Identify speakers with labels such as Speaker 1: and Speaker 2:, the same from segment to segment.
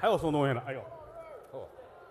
Speaker 1: 还有送东西的，哎呦，
Speaker 2: 哦，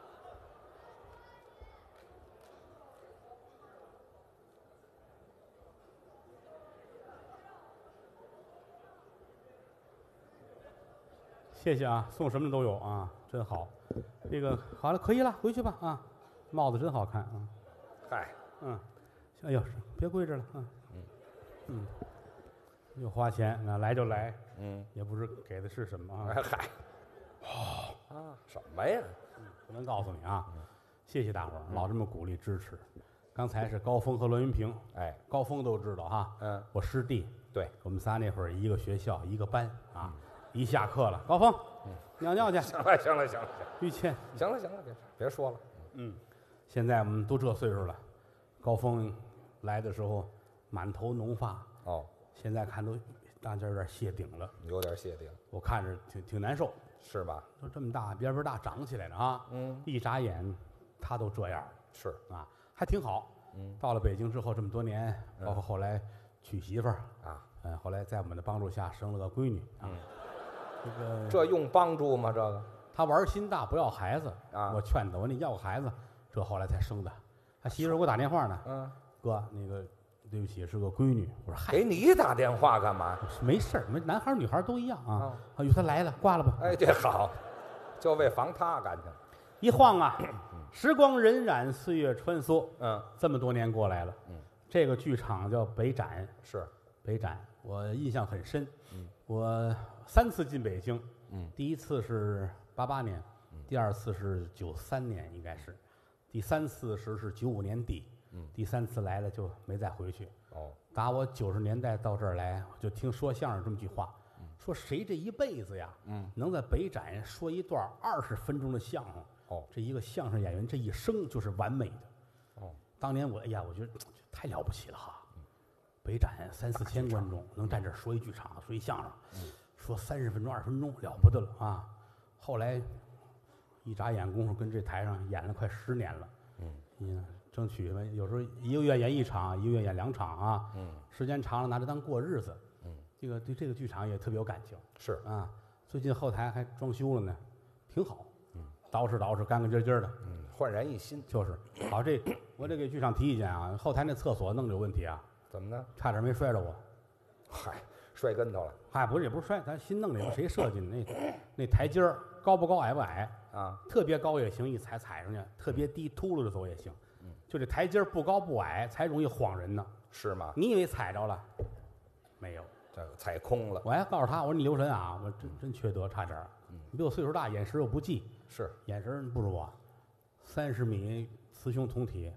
Speaker 1: 谢谢啊，送什么的都有啊，真好。这个好了，可以了，回去吧啊，帽子真好看啊，
Speaker 2: 嗨，
Speaker 1: 嗯，哎呦，别跪着了啊，嗯，又花钱啊，来就来，也不知给的是什么啊，
Speaker 2: 哎嗨，啊，什么呀？
Speaker 1: 不能告诉你啊，谢谢大伙儿，老这么鼓励支持。刚才是高峰和栾云平，
Speaker 2: 哎，
Speaker 1: 高峰都知道哈，我师弟，
Speaker 2: 对，
Speaker 1: 我们仨那会儿一个学校一个班啊，一下课了，高峰，尿尿去，
Speaker 2: 行了，行了，行了，
Speaker 1: 于谦，
Speaker 2: 行了，行了，别说了。
Speaker 1: 现在我们都这岁数了，高峰来的时候满头浓发，
Speaker 2: 哦，
Speaker 1: 现在看都大家有点谢顶了，
Speaker 2: 有点谢顶，
Speaker 1: 我看着挺难受，
Speaker 2: 是吧？
Speaker 1: 都这么大边边大长起来了啊，一眨眼他都这样
Speaker 2: 是，
Speaker 1: 啊，还挺好。到了北京之后这么多年，包括后来娶媳妇儿
Speaker 2: 啊，
Speaker 1: 后来在我们的帮助下生了个闺女啊。
Speaker 2: 这用帮助吗？这个
Speaker 1: 他玩心大，不要孩子
Speaker 2: 啊
Speaker 1: 我劝他，我说你要个孩子，这后来才生的。他媳妇儿给我打电话呢，哥，那个对不起，是个闺女。我说嗨，
Speaker 2: 给你打电话干嘛？
Speaker 1: 没事儿，没男孩儿女孩儿都一样啊
Speaker 2: 啊。
Speaker 1: 哎呦，他来了，挂了吧。
Speaker 2: 哎，这好，就为防他感情。
Speaker 1: 一晃啊，时光荏苒，岁月穿梭，这么多年过来了。这个剧场叫北展，
Speaker 2: 是，
Speaker 1: 北展，我印象很深。我3次进北京，第一次是88年，第2次是93年，应该是，第3次是95年底，第3次来了就没再回去。
Speaker 2: 哦，
Speaker 1: 打我90年代到这儿来，我就听说相声这么句话，说谁这一辈子呀，能在北展说一段20分钟的相声，这一个相声演员这一生就是完美的。当年我哎呀，我觉得太了不起了哈。北展3、4千观众能站这儿说一剧场，说一相声，说30分钟、20分钟，了不得了啊！后来一眨眼功夫，跟这台上演了快10年了，争取有时候1个月演1场，1个月演2场啊，时间长了拿这当过日子，这个对这个剧场也特别有感情，
Speaker 2: 是
Speaker 1: 啊，最近后台还装修了呢，挺好，捯饬干干净净的，
Speaker 2: 焕然一新。
Speaker 1: 就是好。我这给剧场提意见啊，后台那厕所弄着有问题啊，
Speaker 2: 怎么呢？
Speaker 1: 差点没摔着我。
Speaker 2: 嗨，摔跟头了
Speaker 1: 嗨，不是也不是摔，咱新弄的，谁设计的？那台阶儿高不高，矮不矮？
Speaker 2: 啊？
Speaker 1: 特别高也行，一踩上去；特别低，秃噜着走也行。就这台阶儿不高不矮，才容易晃人呢。
Speaker 2: 是吗？
Speaker 1: 你以为踩着了？没有，
Speaker 2: 这个踩空了。
Speaker 1: 我还告诉他，我说你留神啊，我真缺德，差点儿。你比我岁数大，眼神又不济，
Speaker 2: 是，
Speaker 1: 眼神不如我。30米雌雄同体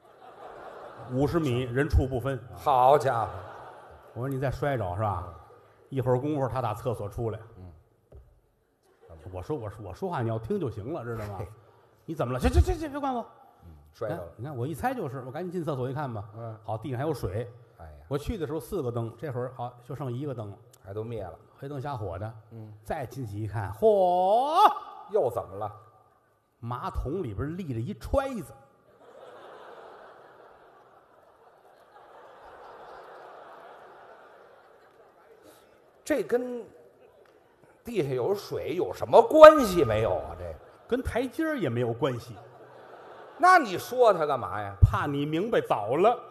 Speaker 1: ，50米人畜不分。
Speaker 2: 好家伙！
Speaker 1: 我说你再摔着是吧？一会儿功夫他打厕所出来，我说话你要听就行了，知道吗？你怎么了？去，别管我。
Speaker 2: 摔着了。
Speaker 1: 你看我一猜就是，我赶紧进厕所一看吧，好，地上还有水。
Speaker 2: 哎呀，
Speaker 1: 我去的时候4个灯，这会儿好就剩1个灯了，
Speaker 2: 还都灭了。
Speaker 1: 黑灯瞎火的。再进去一看，嚯，
Speaker 2: 又怎么了？
Speaker 1: 马桶里边立着一揣子。
Speaker 2: 这跟地下有水有什么关系没有啊？这
Speaker 1: 跟台阶儿也没有关系，
Speaker 2: 那你说它干嘛呀？
Speaker 1: 怕你明白早了。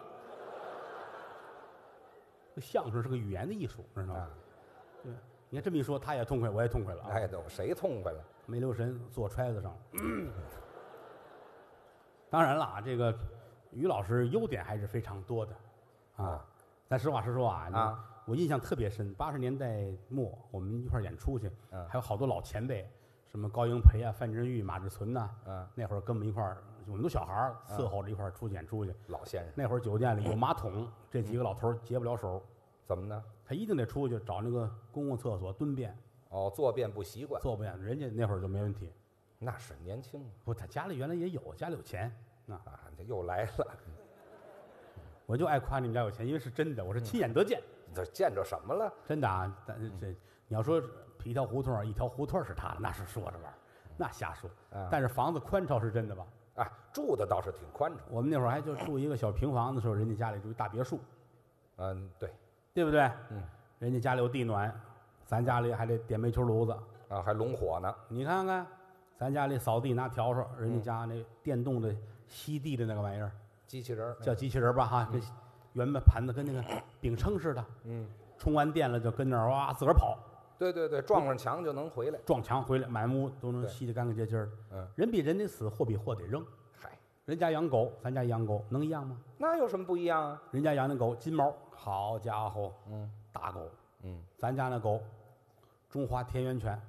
Speaker 1: 相声是个语言的艺术，知道吗？对，你看这么一说，他也痛快，我也痛快了啊。
Speaker 2: 哎，都谁痛快了？
Speaker 1: 没留神坐揣子上了。当然了啊，这个于老师优点还是非常多的啊。咱实话实说啊，我印象特别深。80年代末，我们一块儿演出去，还有好多老前辈，什么高英培啊、范振钰、马志存呐，那会儿跟我们一块儿，我们都小孩儿，伺候着一块儿出去演出去。
Speaker 2: 老先生，
Speaker 1: 那会儿酒店里有马桶，这几个老头儿接不了手，
Speaker 2: 怎么呢？
Speaker 1: 他一定得出去找那个公共厕所蹲便。
Speaker 2: 哦，坐便不习惯，
Speaker 1: 坐不便，人家那会儿就没问题。
Speaker 2: 那是年轻
Speaker 1: 不，他家里原来也有，家里有钱啊。
Speaker 2: 这又来了。
Speaker 1: 我就爱夸你们家有钱，因为是真的，我是亲眼得见。
Speaker 2: 这见着什么了？
Speaker 1: 真的啊，但是这你要说一条胡同一条胡同是他的，那是说着玩儿，那瞎说。但是房子宽敞是真的吧？
Speaker 2: 啊，住的倒是挺宽敞。
Speaker 1: 我们那会儿还就住一个小平房的时候，人家家里住一大别墅，
Speaker 2: 对，
Speaker 1: 对不对？人家家里有地暖，咱家里还得点煤球炉子，
Speaker 2: 啊，还拢火呢。
Speaker 1: 你看看，咱家里扫地拿笤帚，人家家那电动的吸地的那个玩意儿，
Speaker 2: 机器人
Speaker 1: 叫机器人吧哈，这圆的盘子跟那个饼铛似的，充完电了就跟那儿哇自个儿跑，
Speaker 2: 对对对，撞上墙就能回来。
Speaker 1: 撞墙回来，满屋都能吸得干干净净的。人比人得死，货比货得扔。
Speaker 2: 嗨，
Speaker 1: 人家养狗，咱家养狗，能一样吗？
Speaker 2: 那有什么不一样啊？
Speaker 1: 人家养那狗金毛，好家伙，大狗，咱家那狗中华田园犬，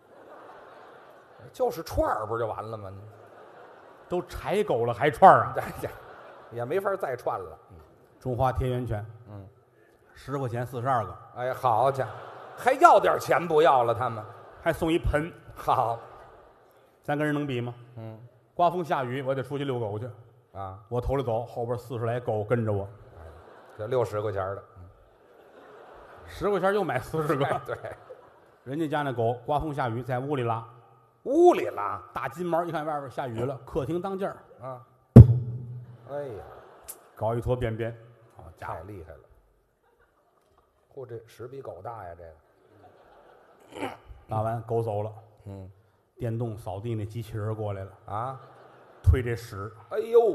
Speaker 2: 就是串儿不就完了吗？
Speaker 1: 都柴狗了还串儿啊？
Speaker 2: 也没法再串了。
Speaker 1: 中华田园犬，10块钱42个，
Speaker 2: 哎，好家伙，还要点钱不要了？他们
Speaker 1: 还送一盆，
Speaker 2: 好，
Speaker 1: 咱跟人能比吗？刮风下雨我得出去遛狗去
Speaker 2: 啊，
Speaker 1: 我头里走，后边40来狗跟着我，
Speaker 2: 这60块钱的
Speaker 1: 10块钱又买40个。
Speaker 2: 哎对，
Speaker 1: 人家家那狗刮风下雨在屋里拉，
Speaker 2: 屋里拉
Speaker 1: 大金毛一看外边下雨了，客厅当间儿，
Speaker 2: 啊，哎呀，
Speaker 1: 搞一坨便便，好家伙
Speaker 2: 太，厉害了！嚯，这屎比狗大呀，这个
Speaker 1: 拉完狗走了，电动扫地那机器人过来了，
Speaker 2: 啊，
Speaker 1: 推这屎，
Speaker 2: 哎呦，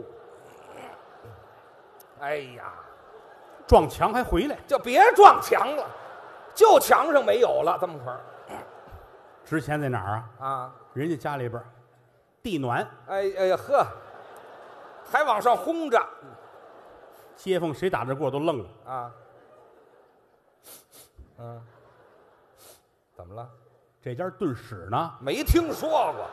Speaker 2: 哎呀，
Speaker 1: 撞墙还回来，
Speaker 2: 就别撞墙了，就墙上没有了，这么块儿
Speaker 1: 值钱在哪儿啊？
Speaker 2: 啊，
Speaker 1: 人家家里边儿地暖，
Speaker 2: 哎呀呵，还往上轰着
Speaker 1: 街坊谁打这过都愣了，
Speaker 2: 啊，怎么了？
Speaker 1: 这家炖屎呢，
Speaker 2: 没听说过，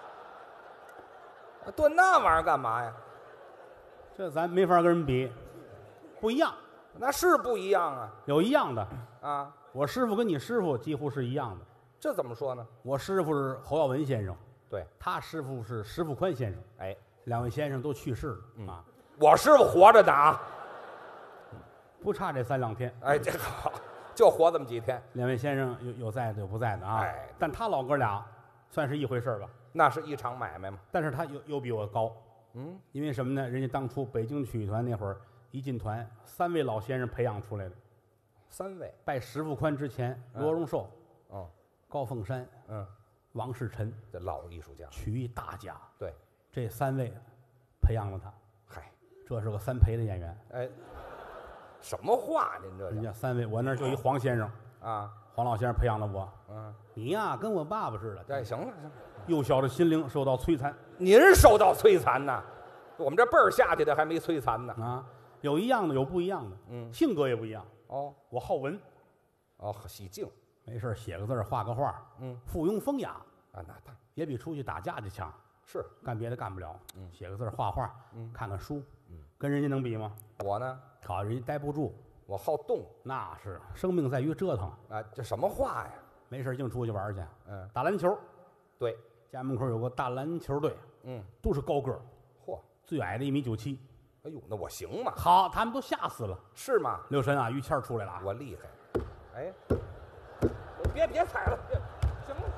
Speaker 2: 炖那玩意儿干嘛呀？
Speaker 1: 这咱没法跟人比，不一样，
Speaker 2: 那是不一样啊
Speaker 1: 有一样的，
Speaker 2: 啊！
Speaker 1: 我师傅跟你师傅几乎是一样的，
Speaker 2: 这怎么说呢？
Speaker 1: 我师傅是侯耀文先生，
Speaker 2: 对，
Speaker 1: 他师傅是石富宽先生，
Speaker 2: 哎，
Speaker 1: 两位先生都去世了啊，
Speaker 2: 我师傅活着呢啊！
Speaker 1: 不差这3两天。
Speaker 2: 哎，这好，就活这么几天，
Speaker 1: 两位先生有在的有不在的啊，
Speaker 2: 哎
Speaker 1: 但他老哥俩算是一回事儿吧，
Speaker 2: 那是一场买卖嘛。
Speaker 1: 但是他又比我高，因为什么呢？人家当初北京曲艺团那会儿一进团，3位老先生培养出来的。
Speaker 2: 3位，
Speaker 1: 拜石富宽之前，罗荣寿、高凤山、王世臣，
Speaker 2: 这老艺术家，
Speaker 1: 曲艺大家，
Speaker 2: 对，
Speaker 1: 这3位培养了他。
Speaker 2: 嗨，
Speaker 1: 这是个3培的演员。
Speaker 2: 哎，什么话您这
Speaker 1: 人家3位，我那儿就一黄先生，
Speaker 2: 啊？
Speaker 1: 黄老先生培养了我。你呀，跟我爸爸似的。
Speaker 2: 哎，行了行了，
Speaker 1: 幼小的心灵受到摧残
Speaker 2: 您受到摧残呐，我们这辈儿下去的还没摧残呢。
Speaker 1: 啊，有一样的，有不一样的，性格也不一样。
Speaker 2: 哦
Speaker 1: 我好文，
Speaker 2: 哦，喜静
Speaker 1: 没事写个字儿，画个画，附庸风雅，
Speaker 2: 啊，那当
Speaker 1: 也比出去打架去强。
Speaker 2: 是
Speaker 1: 干别的干不了，写个字儿，画画，看看书，跟人家能比吗？
Speaker 2: 我呢，
Speaker 1: 好，人家待不住，
Speaker 2: 我好动
Speaker 1: 那是生命在于折腾。
Speaker 2: 啊，这什么话呀？
Speaker 1: 没事净出去玩去，打篮球，
Speaker 2: 对，
Speaker 1: 家门口有个大篮球队，都是高个儿，
Speaker 2: 嚯，
Speaker 1: 最矮的1.97米。
Speaker 2: 哎呦，那我行吗？
Speaker 1: 好，他们都吓死了。
Speaker 2: 是吗？
Speaker 1: 刘神啊，于谦儿出来了啊，
Speaker 2: 我厉害。哎，别踩了，别，行了，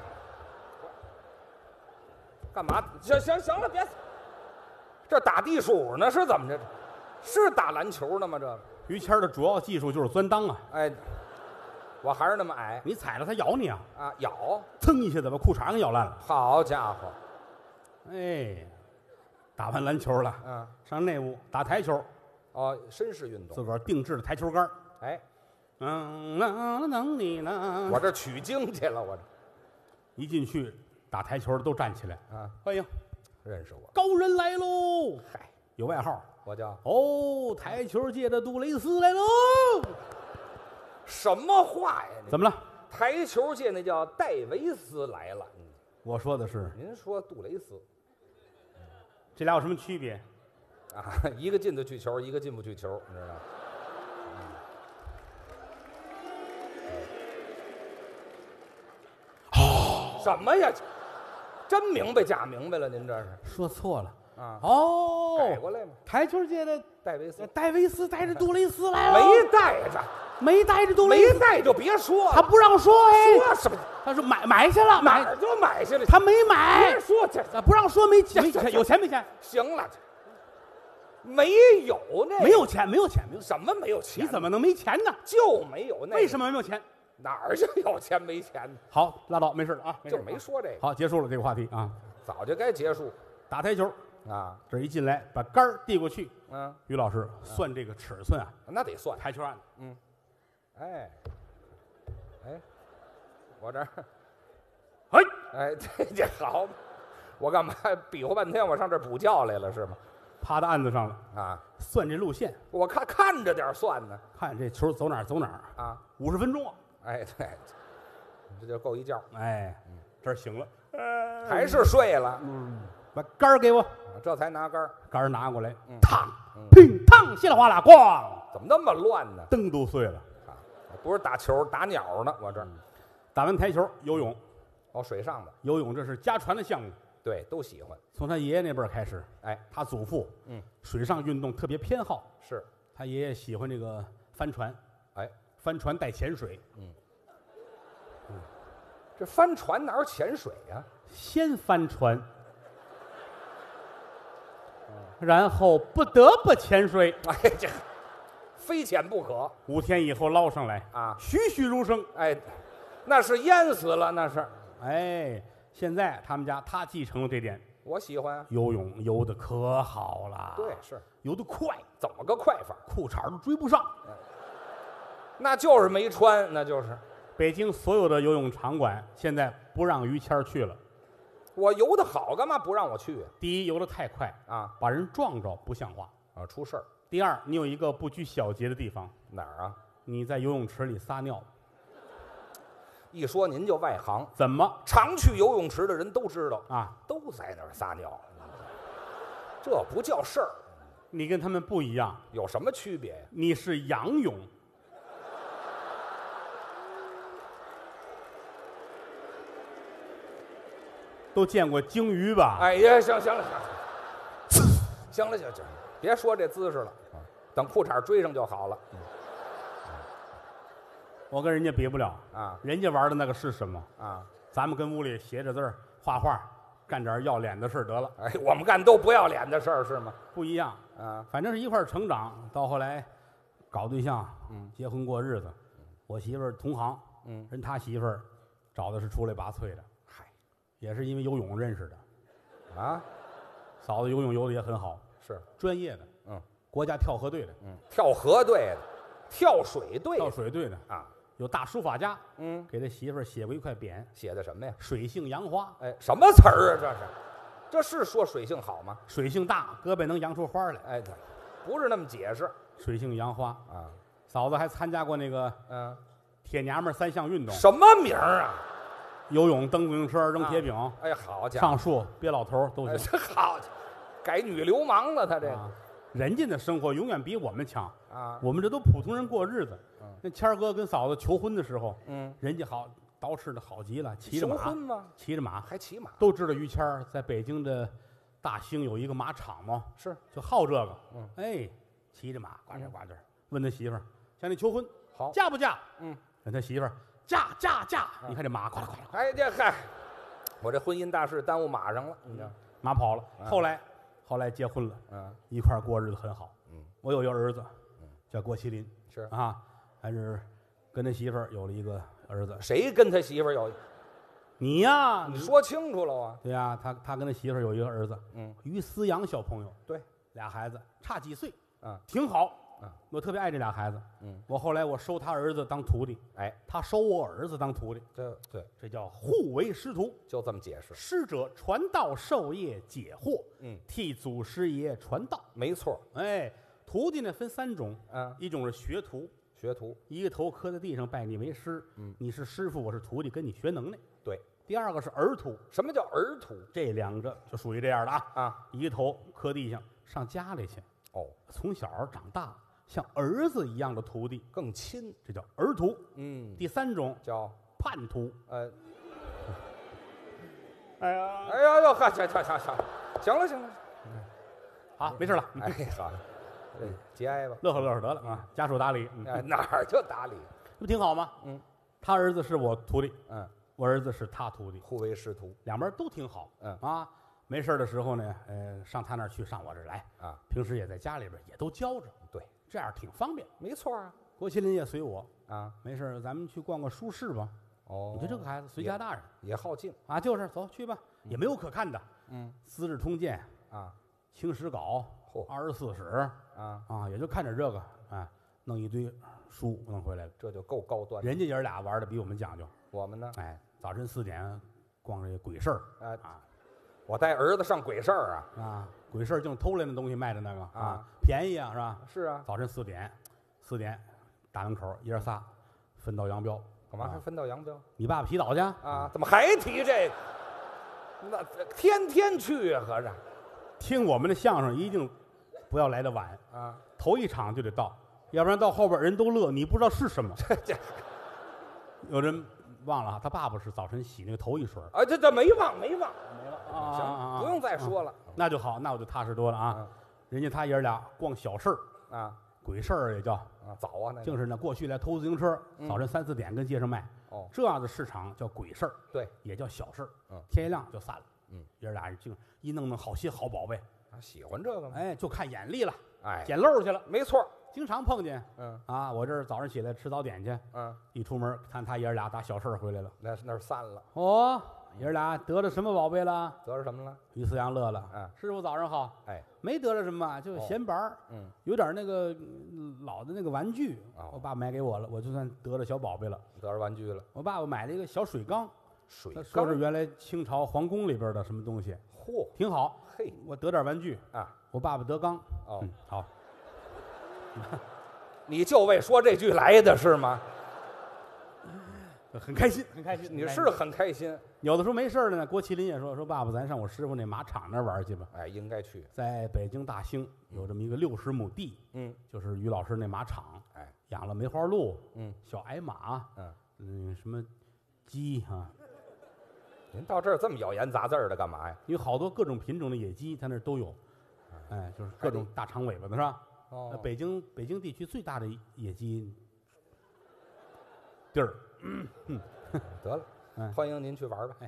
Speaker 2: 干嘛？行了，别，这打地鼠呢是怎么着？是打篮球呢吗？这个，
Speaker 1: 于谦儿的主要技术就是钻裆啊，
Speaker 2: 哎，我还是那么矮
Speaker 1: 你踩了他咬你啊，
Speaker 2: 啊，咬，
Speaker 1: 噌一下子把裤衩给咬烂了。
Speaker 2: 好家伙，
Speaker 1: 哎，打完篮球了，上内屋打台球，
Speaker 2: 哦，绅士运动，
Speaker 1: 自个儿定制的台球杆儿
Speaker 2: 哎，
Speaker 1: 能你呢？
Speaker 2: 我这取经去了，我这
Speaker 1: 一进去打台球的都站起来欢迎
Speaker 2: 认识我，
Speaker 1: 高人来喽！
Speaker 2: 嗨，
Speaker 1: 有外号，
Speaker 2: 我叫
Speaker 1: 哦，台球界的杜蕾斯来喽！
Speaker 2: 什么话呀？
Speaker 1: 怎么了？
Speaker 2: 台球界那叫戴维斯来了，
Speaker 1: 我说的是
Speaker 2: 您说杜蕾斯
Speaker 1: 这俩有什么区别？
Speaker 2: 啊，一个进得去球，一个进不去球，你知道吗？什么呀？真明白假明白了，您这是
Speaker 1: 说错了
Speaker 2: 啊？
Speaker 1: 哦，
Speaker 2: 改过来吗？
Speaker 1: 台球界的
Speaker 2: 戴维斯
Speaker 1: 戴维斯带着杜蕾斯来了，
Speaker 2: 没带着，
Speaker 1: 没带着杜蕾斯，
Speaker 2: 没带就别说了，
Speaker 1: 他不让说哎，
Speaker 2: 说什么？
Speaker 1: 他说买去了，
Speaker 2: 哪儿就买下来？
Speaker 1: 他没买
Speaker 2: 别，说这
Speaker 1: 不让说没钱，有钱没钱？
Speaker 2: 行了，没有那
Speaker 1: 没有钱，没有钱，没有钱，
Speaker 2: 什么没有钱？
Speaker 1: 你怎么能没钱呢？
Speaker 2: 就没有那？
Speaker 1: 为什么没有钱？
Speaker 2: 哪儿就有钱没钱呢？
Speaker 1: 好，拉倒，没事了啊，
Speaker 2: 就没说这个，
Speaker 1: 好，结束了这个话题啊。
Speaker 2: 早就该结束
Speaker 1: 打台球，
Speaker 2: 啊。
Speaker 1: 这一进来把杆儿递过去，
Speaker 2: 嗯，
Speaker 1: 于老师算这个尺寸啊，
Speaker 2: 那得算。
Speaker 1: 台球案。
Speaker 2: 哎，我这儿，
Speaker 1: 嘿，
Speaker 2: 哎，这好，我干嘛比划半天？我上这儿补觉来了是吗？
Speaker 1: 趴到案子上了，
Speaker 2: 啊，
Speaker 1: 算这路线，
Speaker 2: 我看着点算呢。
Speaker 1: 看这球走哪儿走哪儿
Speaker 2: 啊
Speaker 1: ，50分钟啊。
Speaker 2: 哎，对，这就够一觉，
Speaker 1: 哎，这儿醒了，
Speaker 2: 还是睡了，
Speaker 1: 把杆儿给我，
Speaker 2: 这才拿杆儿。
Speaker 1: 杆儿拿过来，嘡，乒乓，稀里哗啦，咣，
Speaker 2: 怎么那么乱呢？
Speaker 1: 灯都碎了。
Speaker 2: 啊，不是打球打鸟呢，我这儿。
Speaker 1: 打完台球，游泳，
Speaker 2: 哦，水上的，
Speaker 1: 游泳这是家传的项目，
Speaker 2: 对，都喜欢。
Speaker 1: 从他爷爷那辈儿开始，
Speaker 2: 哎，
Speaker 1: 他祖父水上运动特别偏好，
Speaker 2: 是，
Speaker 1: 他爷爷喜欢这个帆船，
Speaker 2: 哎，
Speaker 1: 帆船带潜水，
Speaker 2: 这帆船哪有潜水呀？
Speaker 1: 先帆船，然后不得不潜水，
Speaker 2: 哎，这非潜不可
Speaker 1: 5天以后捞上来，
Speaker 2: 啊！
Speaker 1: 栩栩如生。
Speaker 2: 哎，那是淹死了，那是。
Speaker 1: 哎，现在他们家他继承了这点，
Speaker 2: 我喜欢啊。
Speaker 1: 游泳游的可好了，
Speaker 2: 对，是
Speaker 1: 游得快，
Speaker 2: 怎么个快法？
Speaker 1: 裤衩都追不上。
Speaker 2: 那就是没穿，那就是。
Speaker 1: 北京所有的游泳场馆现在不让于谦儿去了。
Speaker 2: 我游得好，干嘛不让我去
Speaker 1: 第一，游得太快，
Speaker 2: 啊？
Speaker 1: 把人撞着不像话；
Speaker 2: 啊，出事儿
Speaker 1: 第二，你有一个不拘小节的地方，
Speaker 2: 哪儿啊？
Speaker 1: 你在游泳池里撒尿，
Speaker 2: 一说您就外行，
Speaker 1: 怎么
Speaker 2: 常去游泳池的人都知道，
Speaker 1: 啊？
Speaker 2: 都在那儿撒尿，这不叫事儿，
Speaker 1: 你跟他们不一样，
Speaker 2: 有什么区别呀？
Speaker 1: 你是仰泳。都见过鲸鱼吧？
Speaker 2: 哎呀，行了，行了，别说这姿势了，等裤衩追上就好了
Speaker 1: 我跟人家比不了
Speaker 2: 啊
Speaker 1: 人家玩的那个是什么？
Speaker 2: 啊！
Speaker 1: 咱们跟屋里写着字儿、画画，干点要脸的事儿得了，
Speaker 2: 哎，我们干都不要脸的事儿是吗？
Speaker 1: 不一样。
Speaker 2: 啊，
Speaker 1: 反正是一块儿成长，到后来搞对象，结婚过日子。我媳妇儿同行，人他媳妇儿找的是出类拔萃的，
Speaker 2: 嗨，
Speaker 1: 也是因为游泳认识的。
Speaker 2: 啊，
Speaker 1: 嫂子游泳游的也很好，
Speaker 2: 是，
Speaker 1: 专业的，国家跳河队的，
Speaker 2: 跳河队的，跳水队
Speaker 1: 跳
Speaker 2: 的
Speaker 1: 水队的，
Speaker 2: 啊，
Speaker 1: 有大书法家，
Speaker 2: 嗯，
Speaker 1: 给他媳妇儿写过一块匾，
Speaker 2: 写的什么呀？
Speaker 1: 水性杨花，
Speaker 2: 哎，什么词儿啊？这是说水性好吗？
Speaker 1: 水性大，胳膊能扬出花来，
Speaker 2: 哎，对，不是那么解释
Speaker 1: 水性杨花。
Speaker 2: 啊。
Speaker 1: 嫂子还参加过那个铁娘们3项运动，
Speaker 2: 什么名儿啊？
Speaker 1: 游泳、蹬自行车、扔铁饼、
Speaker 2: 哎，好家伙，
Speaker 1: 上树、憋老头儿都
Speaker 2: 哎，
Speaker 1: 行。
Speaker 2: 这好家伙，改女流氓了，他这
Speaker 1: 啊，人家的生活永远比我们强。
Speaker 2: 啊，
Speaker 1: 我们这都普通人过日子。那谦儿哥跟嫂子求婚的时候，人家好捯饬的好极了，骑着马，
Speaker 2: 求婚吗？
Speaker 1: 骑着马，
Speaker 2: 还骑马？
Speaker 1: 都知道于谦儿在北京的大兴有一个马场嘛，
Speaker 2: 是，
Speaker 1: 就好这个。哎，骑着马，呱唧呱唧，问他媳妇儿向你求婚，
Speaker 2: 好，
Speaker 1: 嫁不嫁？问他媳妇儿嫁。你看这马，呱啦呱啦，
Speaker 2: 哎，这嗨，我这婚姻大事耽误马上了，你知道？
Speaker 1: 马跑了。后来结婚了，一块儿过日子很好。我有一个儿子，叫郭麒麟，
Speaker 2: 是
Speaker 1: 啊，还是跟他媳妇儿有了一个儿子。
Speaker 2: 谁跟他媳妇儿有？
Speaker 1: 你呀，
Speaker 2: 你说清楚了啊！
Speaker 1: 对呀，他跟他媳妇儿有一个儿子，于思阳小朋友，
Speaker 2: 对，
Speaker 1: 俩孩子差几岁，
Speaker 2: 啊，
Speaker 1: 挺好，我特别爱这俩孩子，我后来我收他儿子当徒弟，
Speaker 2: 哎，
Speaker 1: 他收我儿子当徒弟，
Speaker 2: 对，
Speaker 1: 这叫互为师徒，
Speaker 2: 就这么解释，
Speaker 1: 师者传道授业解惑，替祖师爷传道，
Speaker 2: 没错，
Speaker 1: 哎，徒弟呢分3种，一种是学徒，一个头磕在地上拜你为师，你是师傅，我是徒弟，跟你学能耐，
Speaker 2: 对。
Speaker 1: 第二个是儿徒，
Speaker 2: 什么叫儿徒？
Speaker 1: 这2个就属于这样的
Speaker 2: 啊，
Speaker 1: 一个头磕地上上家里去，从小长大像儿子一样的徒弟
Speaker 2: 更亲，
Speaker 1: 这叫儿徒。第3种
Speaker 2: 叫
Speaker 1: 叛徒。
Speaker 2: 哎呀哟，行了，
Speaker 1: 好，没事了。
Speaker 2: 哎，好，节哀吧，
Speaker 1: 乐呵得了啊，家属打理。
Speaker 2: 哪儿就打理，
Speaker 1: 不挺好吗？他儿子是我徒弟，我儿子是他徒弟，
Speaker 2: 互为师徒，
Speaker 1: 两边都挺好。没事的时候呢，上他那儿去，上我这儿来啊。平时也在家里边也都教着，
Speaker 2: 对，
Speaker 1: 这样挺方便。
Speaker 2: 没错啊。
Speaker 1: 郭麒麟也随我
Speaker 2: 啊，
Speaker 1: 没事儿咱们去逛个书市吧。
Speaker 2: 哦，
Speaker 1: 你看这个孩子随家大人
Speaker 2: 也好静
Speaker 1: 啊，就是走去吧，也没有可看的。资治通鉴》
Speaker 2: 啊，
Speaker 1: 清史稿、
Speaker 2: 嚯
Speaker 1: 24史
Speaker 2: 啊，
Speaker 1: 也就看点这个啊，弄一堆书弄回来了。
Speaker 2: 这就够高端。
Speaker 1: 人家爷儿俩玩的比我们讲究。
Speaker 2: 我们呢？
Speaker 1: 哎，早晨4点逛这鬼市儿
Speaker 2: 我带儿子上鬼市儿
Speaker 1: 鬼市儿净偷来的东西卖的那个便宜啊，是吧？
Speaker 2: 是啊，
Speaker 1: 早晨4点大门口爷儿仨分道扬镳。
Speaker 2: 干嘛还分道扬镳
Speaker 1: 你爸爸洗澡去
Speaker 2: 啊？怎么还提这个？那天天去啊，合着
Speaker 1: 听我们的相声一定不要来的晚
Speaker 2: 啊，
Speaker 1: 头一场就得到，要不然到后边人都乐，你不知道是什么。有人忘了他爸爸是早晨洗那个头一水
Speaker 2: 啊，这没忘
Speaker 1: 啊，
Speaker 2: 行，不用再说了，
Speaker 1: 那就好，那我就踏实多了啊。人家他爷儿俩逛小市儿
Speaker 2: 啊，
Speaker 1: 鬼市儿也叫
Speaker 2: 早啊，那
Speaker 1: 就是呢，过去来偷自行车，早晨3、4点跟街上卖。这样的市场叫鬼市儿，
Speaker 2: 对，
Speaker 1: 也叫小市儿。天一亮就散了。爷儿俩净一弄好些好宝贝，
Speaker 2: 喜欢这个吗？
Speaker 1: 哎，就看眼力了，
Speaker 2: 哎，
Speaker 1: 捡漏去了，
Speaker 2: 没错，
Speaker 1: 经常碰见。我这儿早上起来吃早点去，一出门看他爷儿俩打小市儿回来了，
Speaker 2: 那散了。
Speaker 1: 爷儿俩得了什么宝贝了？
Speaker 2: 得了什么了？
Speaker 1: 于思阳乐了，师傅早上好。
Speaker 2: 哎，
Speaker 1: 没得了什么，就闲板儿，有点那个老的那个玩具，我爸买给我了，我就算得了小宝贝了，
Speaker 2: 得了玩具了。
Speaker 1: 我爸爸买了一个小水缸，
Speaker 2: 他
Speaker 1: 说是原来清朝皇宫里边的什么东西，
Speaker 2: 嚯，
Speaker 1: 挺好。
Speaker 2: 嘿，
Speaker 1: 我得点玩具
Speaker 2: 啊，
Speaker 1: 我爸爸得缸。好，
Speaker 2: 你就为说这句来的是吗？
Speaker 1: 很开心，很开心。
Speaker 2: 你是很开心。
Speaker 1: 有的时候没事了呢，郭麒麟也说爸爸，咱上我师傅那马场那玩去吧。
Speaker 2: 哎，应该去。
Speaker 1: 在北京大兴有这么一个60亩地，就是于老师那马场，
Speaker 2: 哎，
Speaker 1: 养了梅花鹿，小矮马，什么鸡
Speaker 2: 您到这儿这么咬言杂字的干嘛呀？
Speaker 1: 有好多各种品种的野鸡，他那儿都有，哎，就是各种大长尾巴的是吧？北京地区最大的野鸡地儿。
Speaker 2: 得了，欢迎您去玩吧。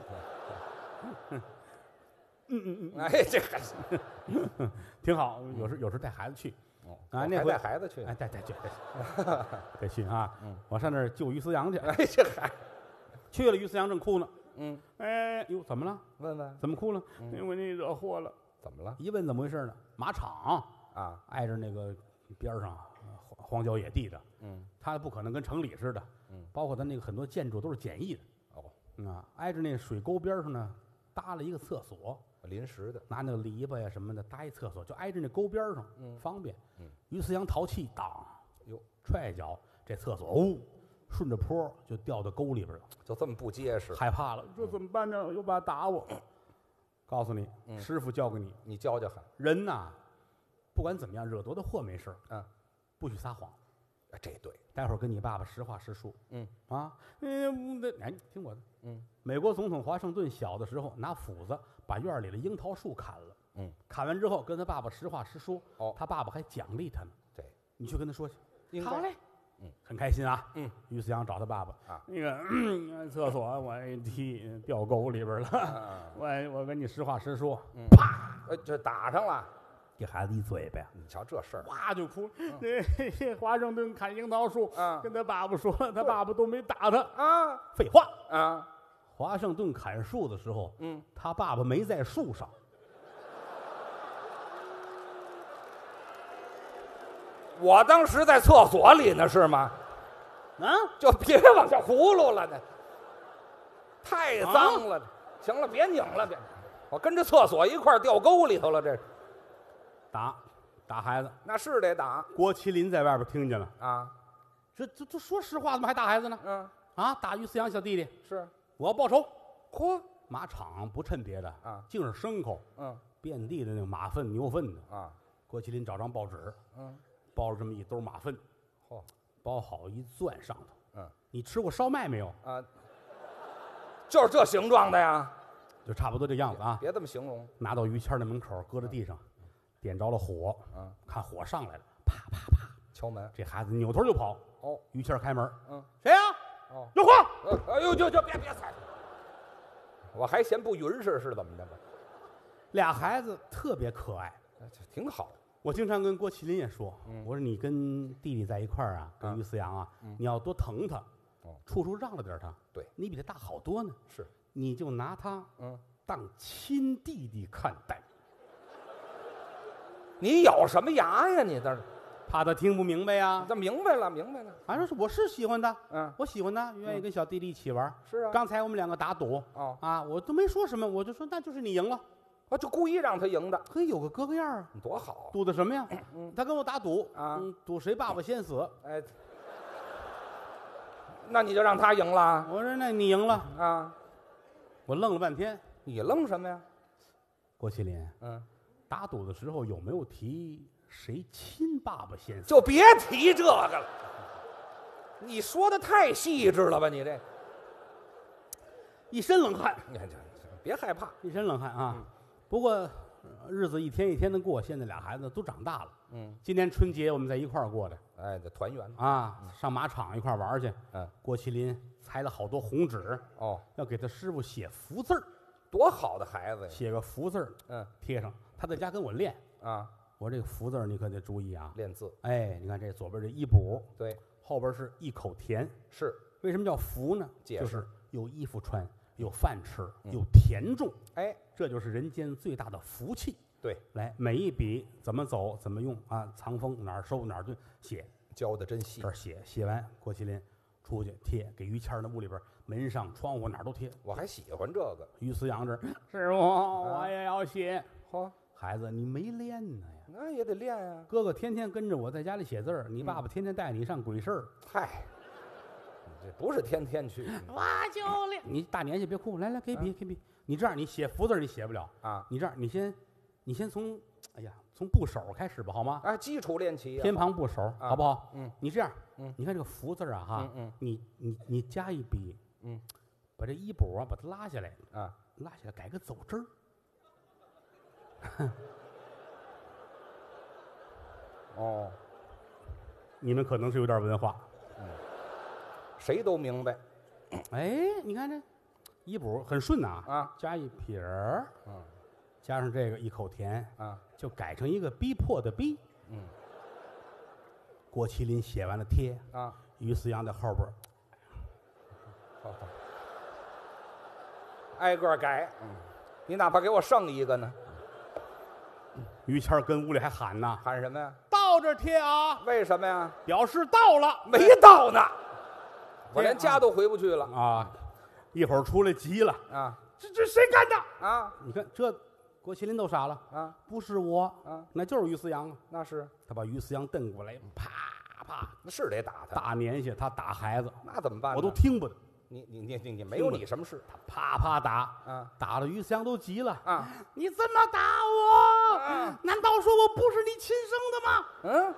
Speaker 2: 哎，这还
Speaker 1: 挺好。有时带孩子去。
Speaker 2: 那回带孩子去，
Speaker 1: 哎，带去，得去啊。我上那儿救于思阳去。
Speaker 2: 哎，这还
Speaker 1: 去了，于思阳正哭呢。
Speaker 2: 哎
Speaker 1: 呦，怎么了？
Speaker 2: 问问
Speaker 1: 怎么哭了？因为你惹祸了。
Speaker 2: 怎么了？
Speaker 1: 一问怎么回事呢？马场挨着那个边上荒郊野地的，他不可能跟城里似的，包括他那个很多建筑都是简易的，挨着那水沟边上呢，搭了一个厕所，
Speaker 2: 临时的，
Speaker 1: 拿那个篱笆呀什么的搭一厕所，就挨着那沟边上，方便。于思阳淘气，当，踹一脚，这厕所顺着坡就掉到沟里边了，
Speaker 2: 就这么不结实，
Speaker 1: 害怕了，这怎么办呢？又爸打我。告诉你，师傅教给你，
Speaker 2: 你教教喊
Speaker 1: 人呐，不管怎么样，惹多大祸没事不许撒谎。
Speaker 2: 这对，
Speaker 1: 待会儿跟你爸爸实话实说。哎，听我的。美国总统华盛顿小的时候拿斧子把院里的樱桃树砍了。砍完之后跟他爸爸实话实说。他爸爸还奖励他呢。
Speaker 2: 对，
Speaker 1: 你去跟他说去。
Speaker 2: 好嘞。
Speaker 1: 很开心啊。于思阳找他爸爸那个厕所我踢掉沟里边了。我跟你实话实说。
Speaker 2: 啪，这打上了。
Speaker 1: 给孩子一嘴巴呀！
Speaker 2: 你瞧这事儿，
Speaker 1: 哇就哭。华盛顿砍樱桃树，跟他爸爸说了，他爸爸都没打他废话华盛顿砍树的时候，他爸爸没在树上。
Speaker 2: 我当时在厕所里呢，是吗？就别往下葫芦了，那太脏了。行了，别拧了，别，我跟着厕所一块儿掉沟里头了，这是。
Speaker 1: 打孩子，
Speaker 2: 那是得打。
Speaker 1: 郭麒麟在外边听见了这说实话，怎么还打孩子呢？打于思阳小弟弟，
Speaker 2: 是我
Speaker 1: 要报仇。
Speaker 2: 嚯，
Speaker 1: 马场不趁别的净是牲口，遍地的那个马粪牛粪的郭麒麟找张报纸，包了这么一兜马粪，包好一攥上头。你吃过烧麦没有？
Speaker 2: 就是这形状的呀，
Speaker 1: 就差不多这样子
Speaker 2: 别这么形容。
Speaker 1: 拿到于谦的门口，搁在地上，点着了火，看火上来了，啪啪啪
Speaker 2: 敲门，
Speaker 1: 这孩子扭头就跑。于谦开门，谁呀？有话。
Speaker 2: 哎呦，就别踩，我还嫌不匀实是怎么的吧？
Speaker 1: 俩孩子特别可爱，
Speaker 2: 挺好。
Speaker 1: 我经常跟郭麒麟也说，我说你跟弟弟在一块儿啊，跟于思阳啊，你要多疼他，处处让着点他。
Speaker 2: 对，
Speaker 1: 你比他大好多呢。
Speaker 2: 是，
Speaker 1: 你就拿他当亲弟弟看待。
Speaker 2: 你咬什么牙呀？你在这
Speaker 1: 怕他听不明白呀？
Speaker 2: 这明白了，明白了。
Speaker 1: 反正是我是喜欢他，我喜欢他，愿意跟小弟弟一起玩。
Speaker 2: 是啊，
Speaker 1: 刚才我们两个打赌，我都没说什么，我就说那就是你赢了。
Speaker 2: 我就故意让他赢的，
Speaker 1: 可以有个哥哥样啊，
Speaker 2: 多好！
Speaker 1: 赌的什么呀？他跟我打赌赌谁爸爸先死。
Speaker 2: 哎，那你就让他赢了。
Speaker 1: 我说那你赢了
Speaker 2: 啊！
Speaker 1: 我愣了半天，
Speaker 2: 你愣什么呀？
Speaker 1: 郭麒麟，打赌的时候有没有提谁亲爸爸先死？
Speaker 2: 就别提这个了。你说的太细致了吧？你这
Speaker 1: 一身冷汗。
Speaker 2: 你看，别害怕，
Speaker 1: 一身冷汗啊。不过日子一天一天的过，现在俩孩子都长大了。今年春节我们在一块儿过的，
Speaker 2: 哎，这团圆
Speaker 1: 啊，上马场一块儿玩去。郭麒麟裁了好多红纸，要给他师傅写福字儿。
Speaker 2: 多好的孩子呀！
Speaker 1: 写个福字儿，贴上。他在家跟我练
Speaker 2: 啊。
Speaker 1: 我这个福字儿你可得注意啊，
Speaker 2: 练字。
Speaker 1: 哎，你看这左边这一补，
Speaker 2: 对，
Speaker 1: 后边是一口田。
Speaker 2: 是，
Speaker 1: 为什么叫福呢？
Speaker 2: 解释
Speaker 1: 就是有衣服穿，有饭吃，有田种。
Speaker 2: 哎，
Speaker 1: 这就是人间最大的福气。
Speaker 2: 对，
Speaker 1: 来每一笔怎么走，怎么用啊？藏锋哪儿收哪儿就写，
Speaker 2: 教的真细。
Speaker 1: 这儿写完，郭麒麟出去贴给于谦儿那屋里边门上、窗户哪儿都贴。
Speaker 2: 我还喜欢这个。
Speaker 1: 于思阳这儿，师傅，我也要写。
Speaker 2: 嚯，
Speaker 1: 孩子，你没练呢呀？
Speaker 2: 那也得练呀。
Speaker 1: 哥哥天天跟着我在家里写字儿，你爸爸天天带你上鬼市儿。
Speaker 2: 嗨，这不是天天去。
Speaker 1: 我就练。你大年纪别哭，来给笔给笔。你这样，你写福字儿你写不了啊。你这样，你先从，哎呀，从部首开始吧，好吗？
Speaker 2: 啊，基础练起。
Speaker 1: 偏旁部首，好不好？你这样，你看这个福字啊，哈，你加一笔，把这一补啊，把它拉下来啊，拉下来改个走之儿。
Speaker 2: 哦，
Speaker 1: 你们可能是有点文化，
Speaker 2: 谁都明白。
Speaker 1: 哎，你看这一补很顺呐啊，加一撇儿，加上这个一口田啊，就改成一个逼迫的逼。郭麒麟写完了贴啊，于思阳在后边，
Speaker 2: 好，挨个改。你哪怕给我剩一个呢？
Speaker 1: 于谦跟屋里还喊呢，
Speaker 2: 喊什么呀？
Speaker 1: 到这贴啊！
Speaker 2: 为什么呀？
Speaker 1: 表示到了，
Speaker 2: 没到呢，我连家都回不去了
Speaker 1: 啊！一会儿出来急了
Speaker 2: 啊！
Speaker 1: 这谁干的
Speaker 2: 啊？
Speaker 1: 你看这郭麒麟都傻了啊！不是我啊，那就是于思阳啊！
Speaker 2: 那是
Speaker 1: 他把于思阳瞪过来，啪啪，
Speaker 2: 那是得打他。
Speaker 1: 大年下他打孩子，
Speaker 2: 那怎么办？
Speaker 1: 我都听不得。
Speaker 2: 你没有你什么事？
Speaker 1: 他啪啪打
Speaker 2: 啊，
Speaker 1: 打了于思阳都急了
Speaker 2: 啊！
Speaker 1: 你怎么打我？难道说我不是你亲生的吗？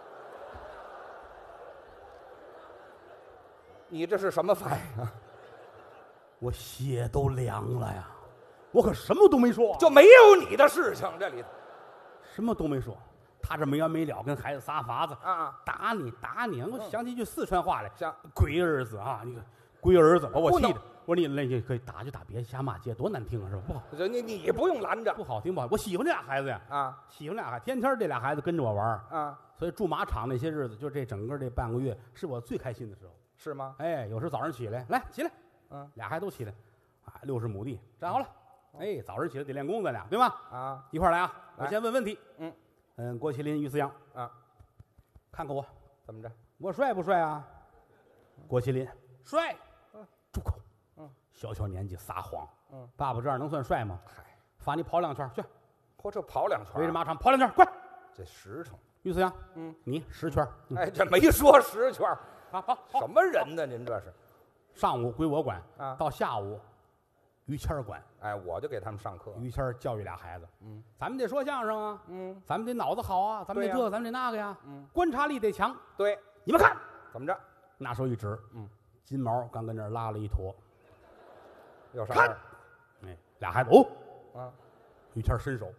Speaker 2: 你这是什么反应啊？
Speaker 1: 我血都凉了呀！我可什么都没说，
Speaker 2: 就没有你的事情这里，
Speaker 1: 什么都没说。他这没完没了跟孩子撒法子
Speaker 2: 啊，
Speaker 1: 打你！我想起一句四川话来，
Speaker 2: 像
Speaker 1: 龟儿子啊，你个龟儿子把我气的。我说你那就可以打就打，别瞎骂街，多难听啊，是吧？不好，
Speaker 2: 你不用拦着，
Speaker 1: 不好听不好。我喜欢这俩孩子呀，
Speaker 2: 啊，
Speaker 1: 喜欢俩孩子，天天这俩孩子跟着我玩
Speaker 2: 啊，
Speaker 1: 所以驻马场那些日子，就这整个这半个月是我最开心的时候，
Speaker 2: 是吗？
Speaker 1: 哎，有时早上起来，来起来，俩孩子都起来，啊，60亩地站好了，哎，早上起来得练功，咱俩对吧？
Speaker 2: 啊，
Speaker 1: 一块儿来啊！我先问问题，郭麒麟、于思阳
Speaker 2: 啊，
Speaker 1: 看看我
Speaker 2: 怎么着？
Speaker 1: 我帅不帅啊？郭麒麟帅，住口！小年纪撒谎，爸爸这样能算帅吗？
Speaker 2: 嗨，
Speaker 1: 罚你跑2圈去，
Speaker 2: 或者跑2圈，
Speaker 1: 围着马场跑2圈，快！
Speaker 2: 这实诚。
Speaker 1: 于思阳，你10圈。
Speaker 2: 哎，这没说10圈，
Speaker 1: 跑，
Speaker 2: 什么人呢？您这是？
Speaker 1: 上午归我管
Speaker 2: 啊，
Speaker 1: 到下午于谦管。
Speaker 2: 哎，我就给他们上课。
Speaker 1: 于谦教育俩孩子，咱们得说相声啊，咱们得脑子好啊，咱们得
Speaker 2: 这，
Speaker 1: 咱们得那个呀，观察力得强。
Speaker 2: 对，
Speaker 1: 你们看
Speaker 2: 怎么着？
Speaker 1: 拿手一指，金毛刚跟那儿拉了一坨，
Speaker 2: 有啥？
Speaker 1: 看，哎，俩孩子于谦伸手，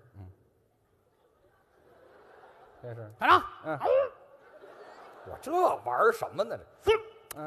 Speaker 2: 这是
Speaker 1: 看着，
Speaker 2: 我这玩什么呢？这，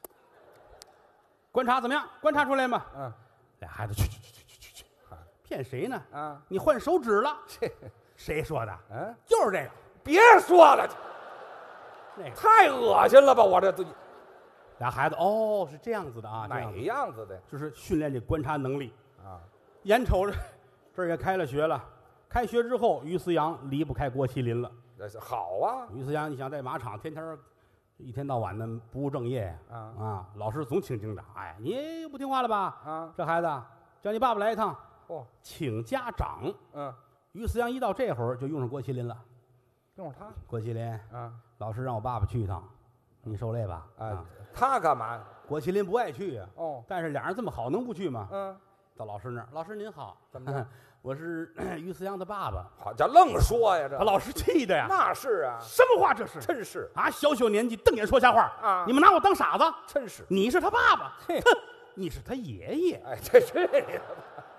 Speaker 1: 观察怎么样？观察出来吗？俩孩子去，骗谁呢？
Speaker 2: 啊，
Speaker 1: 你换手指了， 谁说的？
Speaker 2: 嗯，
Speaker 1: 就是这个。
Speaker 2: 别说了，
Speaker 1: 那个
Speaker 2: 太恶心了吧！我这都
Speaker 1: 俩孩子哦，是这样子的啊，这
Speaker 2: 哪
Speaker 1: 样子
Speaker 2: 样子的
Speaker 1: 就是训练这观察能力。
Speaker 2: 啊？
Speaker 1: 眼瞅着这儿也开了学了，开学之后，于思阳离不开郭麒麟了。
Speaker 2: 这是好啊
Speaker 1: 于思阳，你想在马场天天儿一天到晚的不务正业
Speaker 2: 啊
Speaker 1: 老师总请警长，哎，你不听话了吧？
Speaker 2: 啊！
Speaker 1: 这孩子叫你爸爸来一趟，
Speaker 2: 哦，
Speaker 1: 请家长。
Speaker 2: 嗯，
Speaker 1: 于思阳一到这会儿就用上郭麒麟了。
Speaker 2: 用他
Speaker 1: 郭麒麟，
Speaker 2: 啊
Speaker 1: 老师让我爸爸去一趟，你受累吧？
Speaker 2: 啊，他干嘛？
Speaker 1: 郭麒麟不爱去呀。
Speaker 2: 哦，
Speaker 1: 但是俩人这么好，能不去吗？
Speaker 2: 嗯，
Speaker 1: 到老师那儿，老师您好，
Speaker 2: 怎么着？
Speaker 1: 我是于思阳的爸爸。
Speaker 2: 好叫愣说呀，这
Speaker 1: 把老师气的呀！
Speaker 2: 那是啊，
Speaker 1: 什么话这是？
Speaker 2: 真是
Speaker 1: 啊，小年纪瞪眼说瞎话
Speaker 2: 啊
Speaker 1: 你们拿我当傻子？
Speaker 2: 真是，
Speaker 1: 你是他爸爸，
Speaker 2: 嘿
Speaker 1: 哼，你是他爷爷。
Speaker 2: 哎，这是你的吧